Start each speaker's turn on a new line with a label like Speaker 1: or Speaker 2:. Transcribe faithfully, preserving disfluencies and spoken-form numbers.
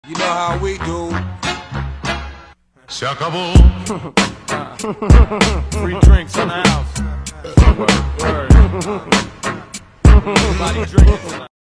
Speaker 1: You know how we do.
Speaker 2: Se acabó.
Speaker 3: Free drinks in the house. Word. Word. Everybody drinking tonight.